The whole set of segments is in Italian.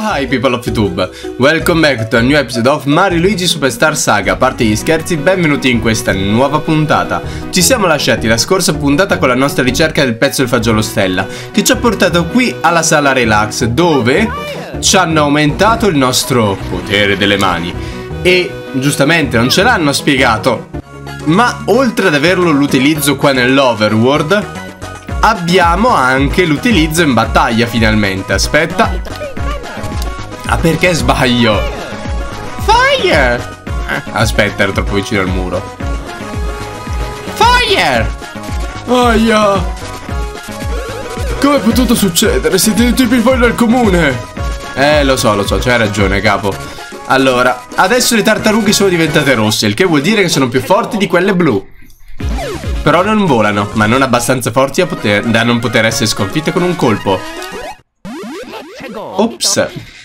Hi people of YouTube, welcome back to a new episode of Mario Luigi Superstar Saga. A parte gli scherzi, benvenuti in questa nuova puntata. Ci siamo lasciati la scorsa puntata con la nostra ricerca del pezzo del fagiolo stella, che ci ha portato qui alla sala relax, dove ci hanno aumentato il nostro potere delle mani. E giustamente non ce l'hanno spiegato, ma oltre ad averlo l'utilizzo qua nell'Overworld, abbiamo anche l'utilizzo in battaglia finalmente. Aspetta. Ah, perché sbaglio? Fire! Aspetta, ero troppo vicino al muro. Fire! Aia! Come è potuto succedere? Siete tutti più fuori dal comune! Lo so, c'hai ragione, capo. Allora, adesso le tartarughe sono diventate rosse, il che vuol dire che sono più forti di quelle blu. Però non volano, ma non abbastanza forti da non poter essere sconfitte con un colpo. Ops.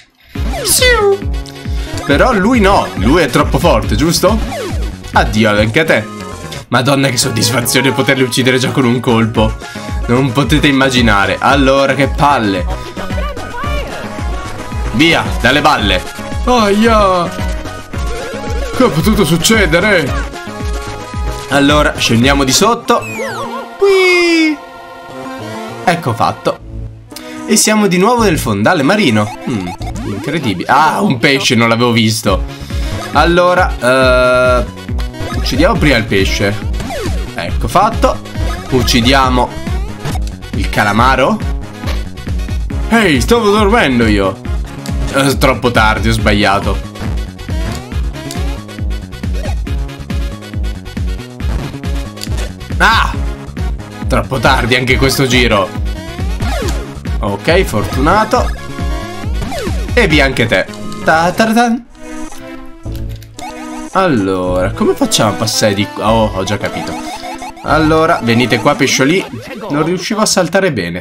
Però lui no, lui è troppo forte, giusto? Addio anche a te. Madonna, che soddisfazione poterli uccidere già con un colpo. Non potete immaginare. Allora, che palle. Via, dalle balle. Aia. Che è potuto succedere? Allora, scendiamo di sotto. Qui. Ecco fatto. E siamo di nuovo nel fondale marino. Incredibile. Ah, un pesce, non l'avevo visto. Allora, uccidiamo prima il pesce. Ecco fatto. Uccidiamo il calamaro. Ehi, stavo dormendo io. Troppo tardi, ho sbagliato. Ah! Troppo tardi anche questo giro. Ok, fortunato. E via anche te. Allora, come facciamo a passare di qua? Oh, ho già capito. Allora, venite qua, pesciolì. Non riuscivo a saltare bene.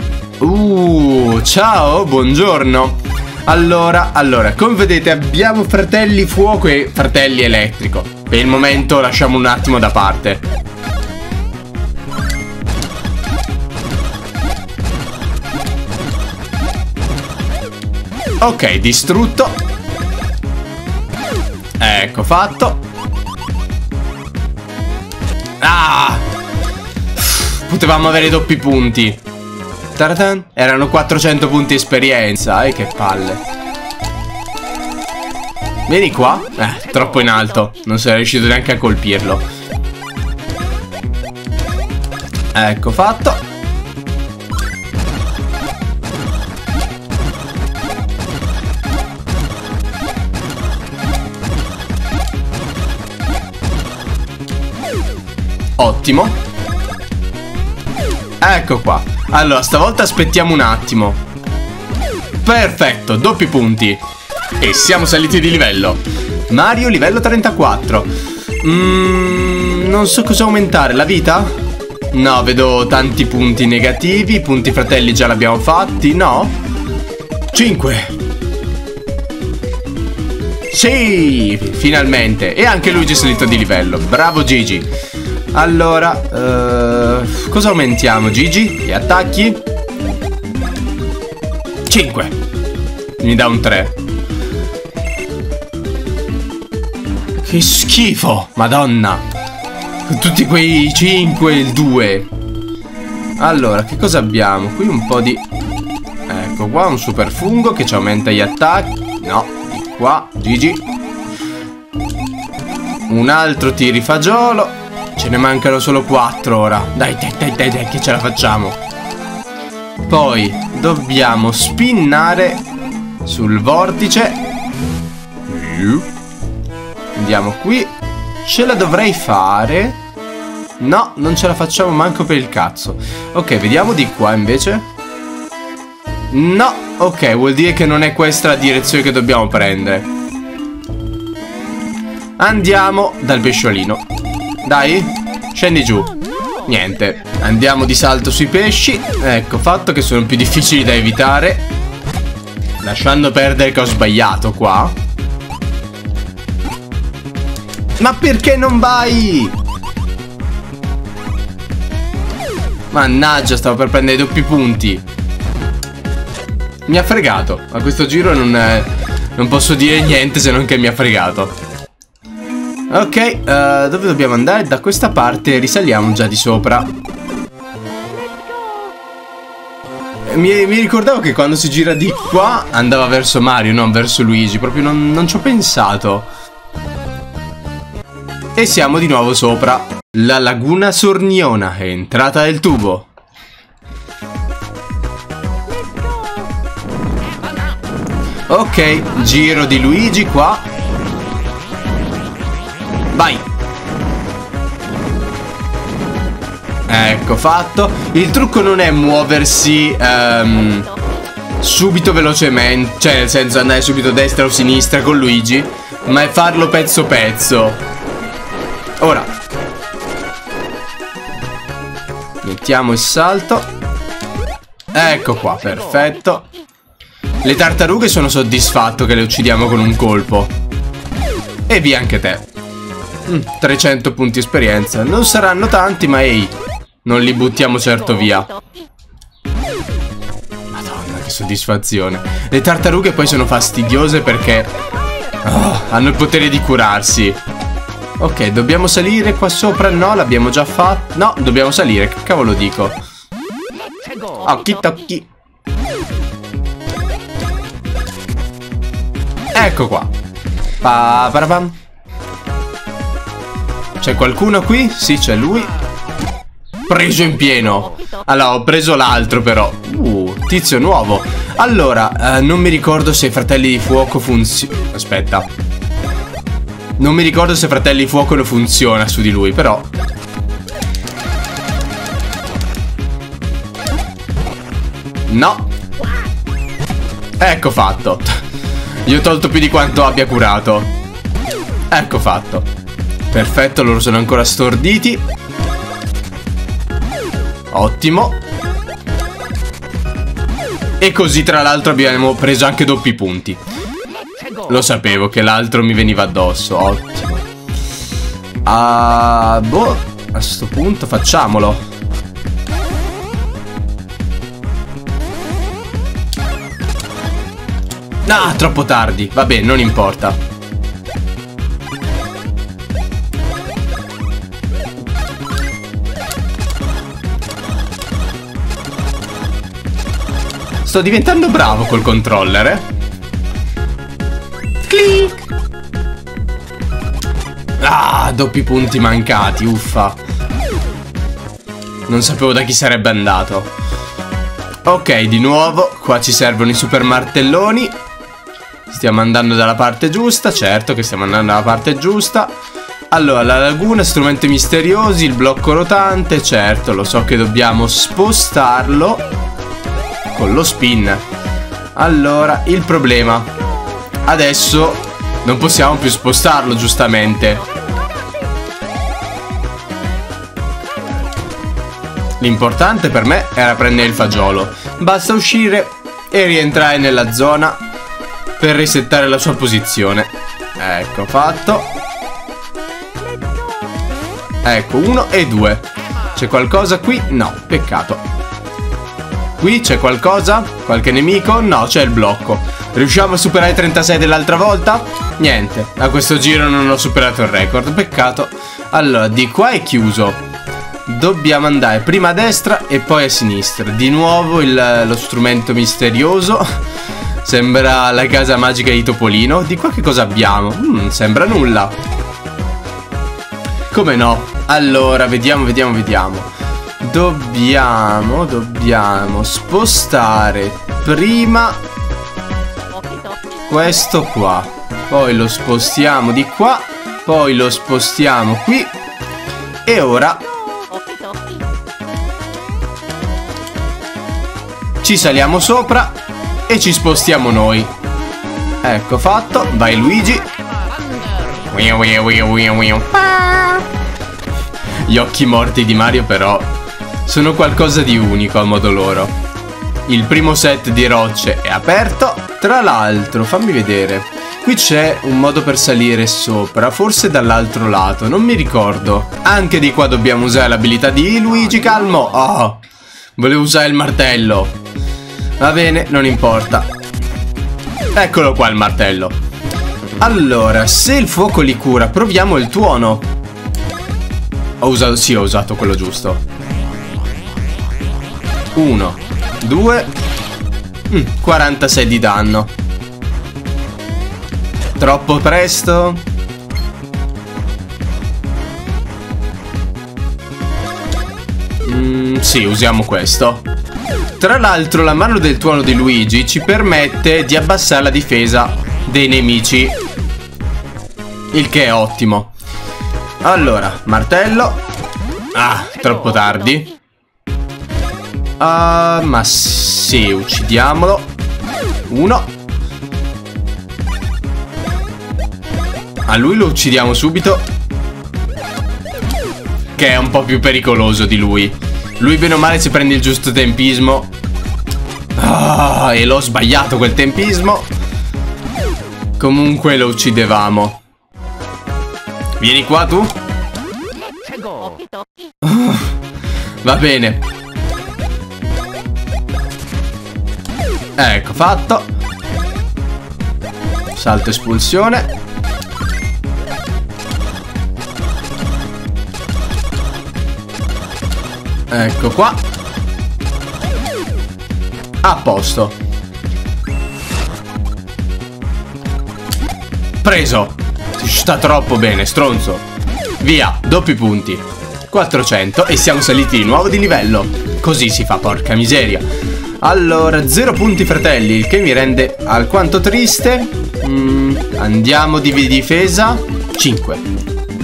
Ciao, buongiorno. Allora, come vedete abbiamo fratelli fuoco e fratelli elettrico. Per il momento lasciamo un attimo da parte. Ok, distrutto. Ecco fatto. Ah! Potevamo avere doppi punti. Taradan. Erano 400 punti esperienza. Che palle. Vieni qua. Troppo in alto. Non sei riuscito neanche a colpirlo. Ecco fatto. Ottimo. Ecco qua. Allora, stavolta aspettiamo un attimo. Perfetto, doppi punti. E siamo saliti di livello. Mario livello 34. Non so cosa aumentare. La vita? No, vedo tanti punti negativi. Punti fratelli già l'abbiamo fatti. No? 5. Sì, finalmente. E anche Luigi è salito di livello. Bravo Gigi. Allora, cosa aumentiamo, Gigi? Gli attacchi? 5. Mi dà un 3. Che schifo, madonna. Tutti quei 5 e il 2. Allora, che cosa abbiamo? Qui un po' di... Ecco qua, un super fungo che ci aumenta gli attacchi. No, di qua, Gigi. Un altro tirifagiolo. Ce ne mancano solo 4 ora. Dai, che ce la facciamo. Poi dobbiamo spinnare sul vortice. Andiamo qui. Ce la dovrei fare. No, non ce la facciamo manco per il cazzo. Ok, vediamo di qua invece. No, ok, vuol dire che non è questa la direzione che dobbiamo prendere. Andiamo dal pesciolino. Dai, scendi giù. Niente. Andiamo di salto sui pesci. Ecco fatto, che sono più difficili da evitare. Lasciando perdere che ho sbagliato qua. Ma perché non vai? Mannaggia, stavo per prendere i doppi punti. Mi ha fregato. A questo giro non posso dire niente se non che mi ha fregato. Ok, dove dobbiamo andare? Da questa parte risaliamo già di sopra. Mi ricordavo che quando si gira di qua andava verso Mario, non verso Luigi. Proprio non ci ho pensato. E siamo di nuovo sopra. La laguna Sorniona è entrata nel tubo. Ok, giro di Luigi qua. Vai. Ecco fatto. Il trucco non è muoversi subito velocemente, cioè nel senso andare subito a destra o a sinistra con Luigi, ma è farlo pezzo pezzo. Ora mettiamo il salto. Ecco qua, perfetto. Le tartarughe sono soddisfatto che le uccidiamo con un colpo. E via anche te. 300 punti esperienza. Non saranno tanti, ma ehi, non li buttiamo certo via. Madonna, che soddisfazione. Le tartarughe poi sono fastidiose perché hanno il potere di curarsi. Ok, dobbiamo salire qua sopra. No, l'abbiamo già fatto. No, dobbiamo salire, che cavolo dico. Occhi tocchi. Ecco qua. Parapam. C'è qualcuno qui? Sì, c'è lui. Preso in pieno. Allora, ho preso l'altro però. Tizio nuovo. Allora, non mi ricordo se i fratelli di fuoco funzionano. Aspetta. Non mi ricordo se fratelli di fuoco lo funziona su di lui, però. No. Ecco fatto. Gli ho tolto più di quanto abbia curato. Ecco fatto. Perfetto, loro sono ancora storditi. Ottimo. E così tra l'altro abbiamo preso anche doppi punti. Lo sapevo che l'altro mi veniva addosso. Ottimo. Boh, a sto punto facciamolo. Ah, troppo tardi. Vabbè, non importa. Sto diventando bravo col controller, eh? Click. Ah, doppi punti mancati, uffa. Non sapevo da chi sarebbe andato. Ok, di nuovo. Qua ci servono i super martelloni. Stiamo andando dalla parte giusta. Certo che stiamo andando dalla parte giusta. Allora, la laguna, strumenti misteriosi, il blocco rotante. Certo, lo so che dobbiamo spostarlo con lo spin. Allora, il problema. Adesso non possiamo più spostarlo, giustamente. L'importante per me era prendere il fagiolo. Basta uscire e rientrare nella zona per resettare la sua posizione. Ecco fatto. Ecco, 1 e 2. C'è qualcosa qui? No, peccato. Qui c'è qualcosa? Qualche nemico? No, c'è il blocco. Riusciamo a superare i 36 dell'altra volta? Niente, a questo giro non ho superato il record, peccato. Allora, di qua è chiuso. Dobbiamo andare prima a destra e poi a sinistra. Di nuovo lo strumento misterioso. Sembra la casa magica di Topolino. Di qua che cosa abbiamo? Sembra nulla. Come no? Allora, vediamo. Dobbiamo spostare prima questo qua. Poi lo spostiamo di qua. Poi lo spostiamo qui. E ora ci saliamo sopra e ci spostiamo noi. Ecco fatto. Vai Luigi. Gli occhi morti di Mario però sono qualcosa di unico a modo loro. Il primo set di rocce è aperto. Tra l'altro, fammi vedere. Qui c'è un modo per salire sopra, forse dall'altro lato, non mi ricordo. Anche di qua dobbiamo usare l'abilità di Luigi, calmo. Oh, volevo usare il martello. Va bene, non importa. Eccolo qua il martello. Allora, se il fuoco li cura, proviamo il tuono. Ho usato quello giusto. 1, 2, 46 di danno. Troppo presto. Sì, usiamo questo. Tra l'altro la mano del tuono di Luigi ci permette di abbassare la difesa dei nemici, il che è ottimo. Allora, martello. Ah, troppo tardi. Ma sì, uccidiamolo. 1. A lui lo uccidiamo subito, che è un po' più pericoloso di lui. Lui bene o male si prende il giusto tempismo. E l'ho sbagliato quel tempismo. Comunque lo uccidevamo. Vieni qua tu. Va bene. Ecco fatto. Salto espulsione. Ecco qua. A posto. Preso. Ti sta troppo bene, stronzo. Via, doppi punti. 400 e siamo saliti di nuovo di livello. Così si fa, porca miseria. Allora, 0 punti fratelli, il che mi rende alquanto triste. Andiamo di difesa. 5.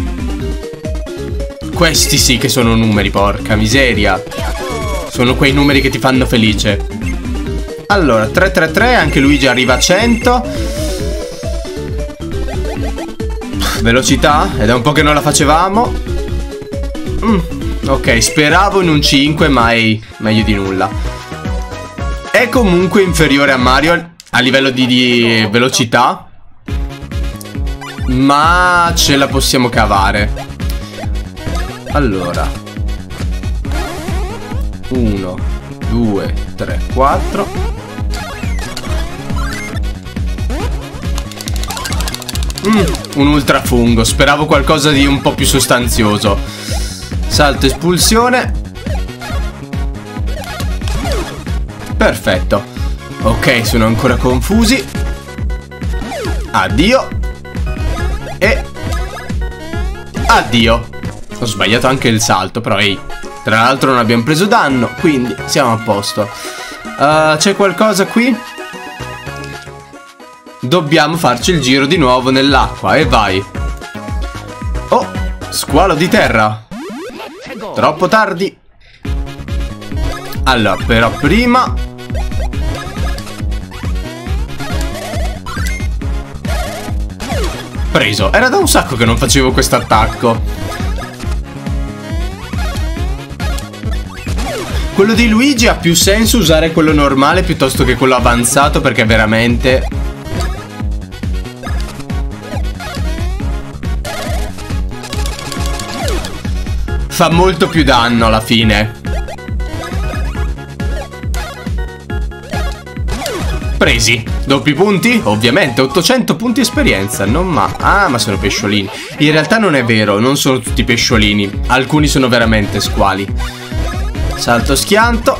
Questi sì che sono numeri, porca miseria. Sono quei numeri che ti fanno felice. Allora, 333, anche Luigi arriva a 100. Velocità, ed è un po' che non la facevamo. Ok, speravo in un 5, ma è meglio di nulla. È comunque inferiore a Mario a livello di velocità, ma ce la possiamo cavare. Allora, 1, 2, 3, 4. Un ultrafungo. Speravo qualcosa di un po' più sostanzioso. Salto espulsione. Perfetto. Ok, sono ancora confusi. Addio. E addio. Ho sbagliato anche il salto, però ehi, tra l'altro non abbiamo preso danno, quindi siamo a posto. C'è qualcosa qui? Dobbiamo farci il giro di nuovo nell'acqua e vai. Oh, squalo di terra. Troppo tardi. Allora, però prima preso. Era da un sacco che non facevo questo attacco. Quello di Luigi ha più senso usare quello normale piuttosto che quello avanzato, perché veramente fa molto più danno alla fine. Presi. Doppi punti? Ovviamente 800 punti esperienza. Non ma... Ah, ma sono pesciolini. In realtà non è vero, non sono tutti pesciolini. Alcuni sono veramente squali. Salto schianto.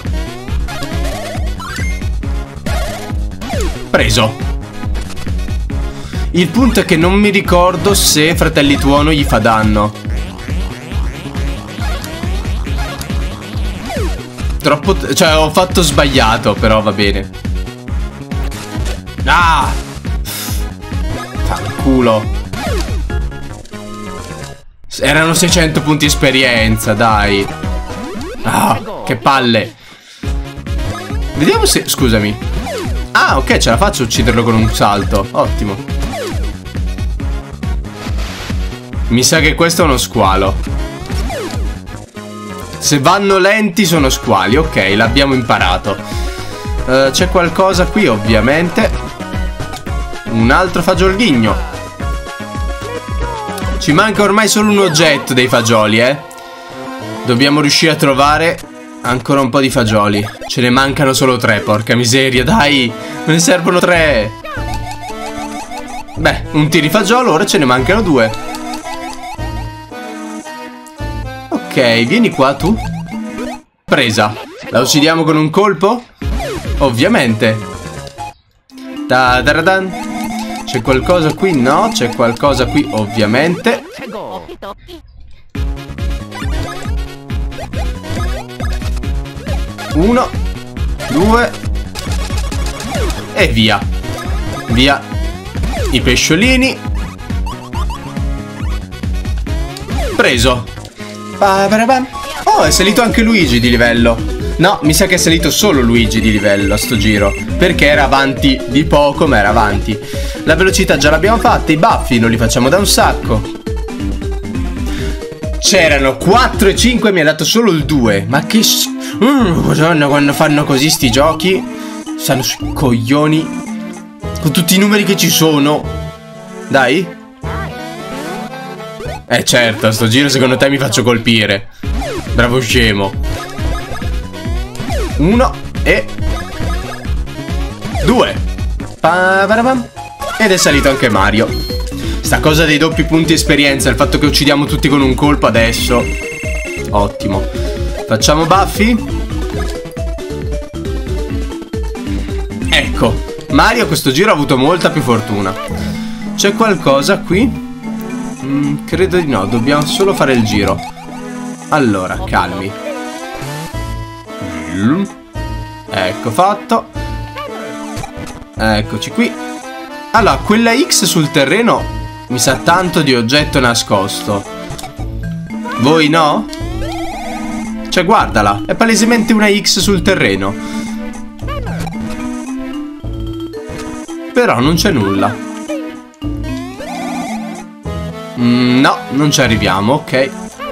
Preso. Il punto è che non mi ricordo se Fratelli Tuono gli fa danno. Troppo... Cioè, ho fatto sbagliato, però va bene. Ah! Fanculo. Erano 600 punti esperienza, dai. Ah, che palle. Vediamo se... Scusami. Ah, ok, ce la faccio a ucciderlo con un salto. Ottimo. Mi sa che questo è uno squalo. Se vanno lenti sono squali. Ok, l'abbiamo imparato. C'è qualcosa qui, ovviamente. Un altro fagiolghigno. Ci manca ormai solo un oggetto dei fagioli, Dobbiamo riuscire a trovare Ancora un po' di fagioli. Ce ne mancano solo 3, porca miseria, dai. Me ne servono 3. Beh, un tirifagiolo, ora ce ne mancano 2. Ok, vieni qua tu. Presa. La uccidiamo con un colpo? Ovviamente. Ta-da-da-dan. C'è qualcosa qui? No, c'è qualcosa qui, ovviamente. 1, 2 e via. Via i pesciolini. Preso. Oh, è salito anche Luigi di livello. No, mi sa che è salito solo Luigi di livello a sto giro, perché era avanti di poco, ma era avanti. La velocità già l'abbiamo fatta, i baffi non li facciamo da un sacco. C'erano 4 e 5, mi ha dato solo il 2. Ma che... Madonna, quando fanno così sti giochi stanno sui coglioni. Con tutti i numeri che ci sono. Dai. Certo, a sto giro secondo te mi faccio colpire. Bravo scemo. 1 e 2. Ed è salito anche Mario. Sta cosa dei doppi punti esperienza, il fatto che uccidiamo tutti con un colpo adesso. Ottimo. Facciamo baffi. Ecco, Mario a questo giro ha avuto molta più fortuna. C'è qualcosa qui? Credo di no, dobbiamo solo fare il giro. Allora, calmi. Ecco fatto. Eccoci qui. Allora, quella X sul terreno mi sa tanto di oggetto nascosto. Voi no? Cioè, guardala, è palesemente una X sul terreno. Però non c'è nulla. No, non ci arriviamo, ok.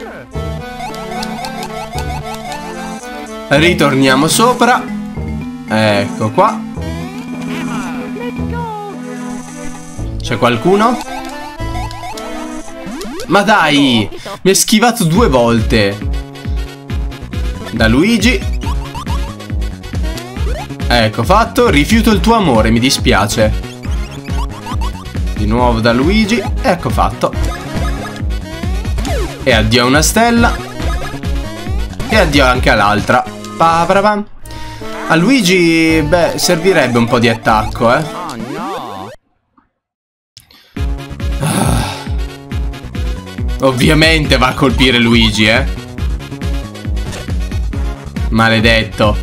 Ritorniamo sopra. Ecco qua. C'è qualcuno? Ma dai! Mi ha schivato 2 volte. Da Luigi. Ecco fatto. Rifiuto il tuo amore, mi dispiace. Di nuovo da Luigi. Ecco fatto. E addio a una stella. E addio anche all'altra. A Luigi, beh, servirebbe un po' di attacco, eh. Ovviamente va a colpire Luigi, eh. Maledetto.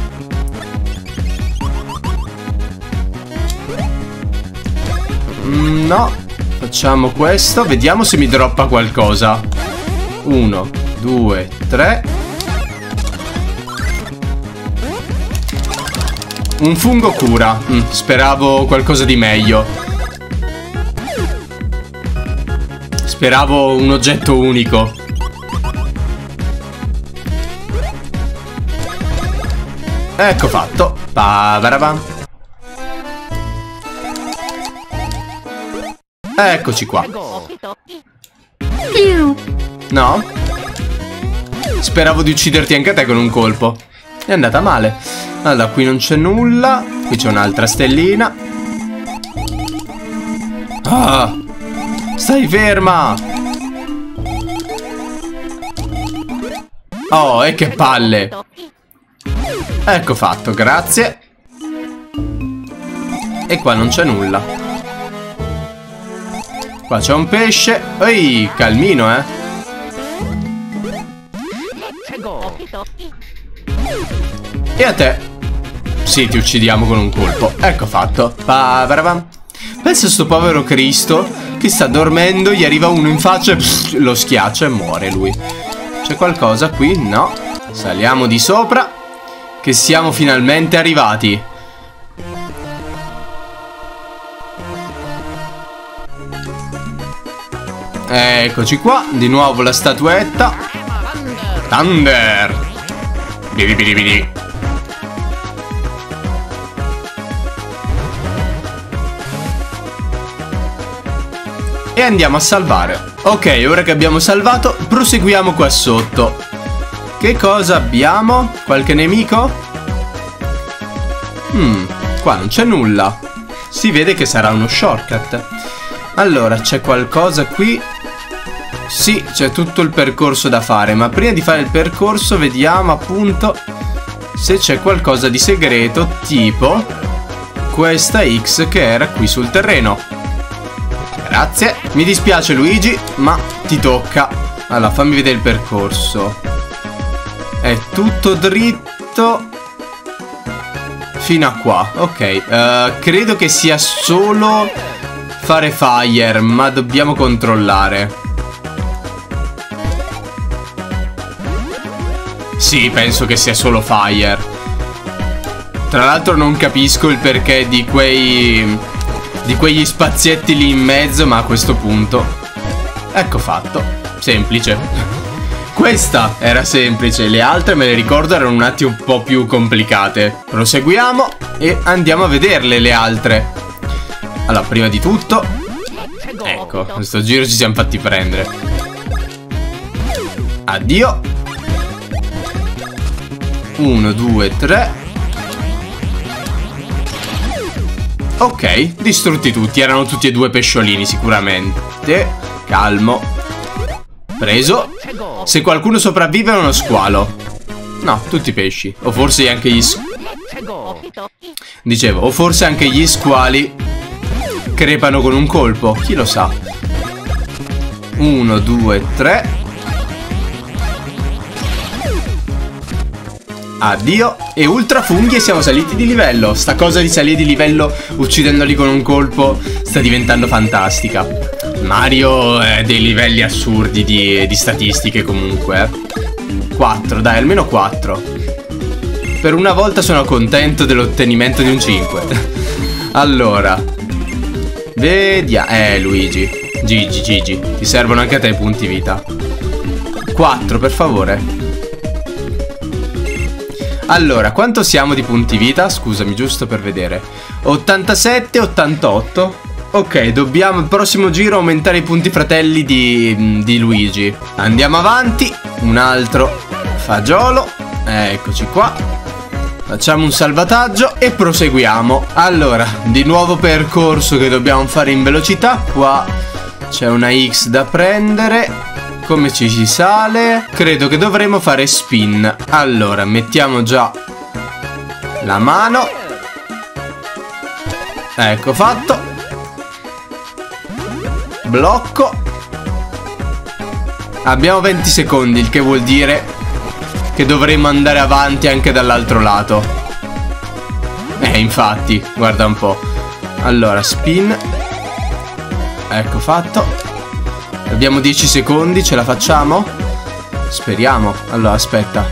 No. Facciamo questo. Vediamo se mi droppa qualcosa. 1, 2, 3. Un fungo cura. Speravo qualcosa di meglio. Speravo un oggetto unico. Ecco fatto. Eccoci qua. No? Speravo di ucciderti anche a te con un colpo. È andata male. Allora, qui non c'è nulla. Qui c'è un'altra stellina. Ah! Stai ferma! Oh, e che palle! Ecco fatto, grazie. E qua non c'è nulla. Qua c'è un pesce. Ehi, calmino, eh! E a te? Sì, ti uccidiamo con un colpo. Ecco fatto. Pensa a sto povero Cristo che sta dormendo, gli arriva uno in faccia e lo schiaccia e muore lui. C'è qualcosa qui? No. Saliamo di sopra, che siamo finalmente arrivati. Eccoci qua. Di nuovo la statuetta. Thunder. Bidi bidi bidi. E andiamo a salvare. Ok, ora che abbiamo salvato, proseguiamo qua sotto. Che cosa abbiamo? Qualche nemico? Qua non c'è nulla. Si vede che sarà uno shortcut. Allora, c'è qualcosa qui? Sì, c'è tutto il percorso da fare, ma prima di fare il percorso vediamo appunto se c'è qualcosa di segreto, tipo questa X che era qui sul terreno. Grazie. Mi dispiace Luigi, ma ti tocca. Allora, fammi vedere il percorso. È tutto dritto fino a qua. Ok, credo che sia solo fare fire, ma dobbiamo controllare. Sì, penso che sia solo fire. Tra l'altro non capisco il perché di quegli spazietti lì in mezzo, ma a questo punto ecco fatto. Semplice. Questa era semplice, le altre me le ricordo erano un attimo un po' più complicate. Proseguiamo e andiamo a vederle le altre. Allora, prima di tutto, ecco, questo giro ci siamo fatti prendere. Addio. 1, 2, 3. Ok, distrutti tutti. Erano tutti e due pesciolini sicuramente. Calmo. Preso. Se qualcuno sopravvive è uno squalo. No, tutti pesci. O forse anche gli Dicevo, o forse anche gli squali crepano con un colpo. Chi lo sa. 1, 2, 3. Addio. E ultra funghi e siamo saliti di livello. Sta cosa di salire di livello uccidendoli con un colpo sta diventando fantastica. Mario è dei livelli assurdi di statistiche comunque. 4, dai, almeno 4. Per una volta sono contento dell'ottenimento di un 5. Allora, vediamo. Luigi, Gigi, ti servono anche a te i punti vita. 4, per favore. Allora, quanto siamo di punti vita? Scusami, giusto per vedere. 87, 88. Ok, dobbiamo il prossimo giro aumentare i punti fratelli di Luigi. Andiamo avanti. Un altro fagiolo. Eccoci qua. Facciamo un salvataggio e proseguiamo. Allora, di nuovo percorso che dobbiamo fare in velocità. Qua c'è una X da prendere. Come ci si sale? Credo che dovremo fare spin. Allora, mettiamo già la mano. Ecco fatto. Blocco. Abbiamo 20 secondi, il che vuol dire che dovremo andare avanti anche dall'altro lato. Infatti, guarda un po'. Allora, spin. Ecco fatto. Abbiamo 10 secondi, ce la facciamo? Speriamo. Allora, aspetta.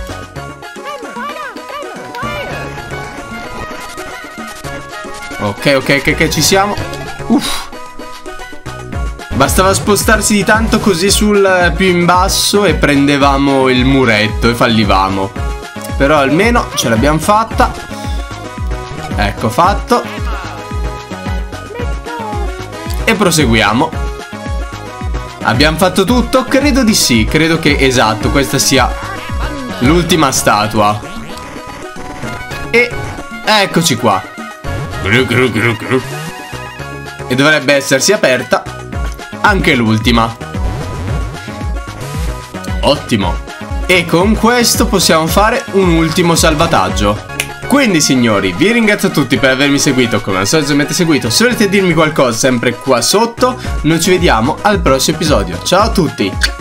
Ok, ci siamo. Uff. Bastava spostarsi di tanto così sul più in basso e prendevamo il muretto e fallivamo. Però almeno ce l'abbiamo fatta. Ecco fatto. E proseguiamo. Abbiamo fatto tutto? Credo di sì. Credo che, esatto, questa sia l'ultima statua. E eccoci qua. E dovrebbe essersi aperta anche l'ultima. Ottimo. E con questo possiamo fare un ultimo salvataggio. Quindi signori, vi ringrazio tutti per avermi seguito. Come al solito mi avete seguito. Se volete dirmi qualcosa sempre qua sotto. Noi ci vediamo al prossimo episodio. Ciao a tutti.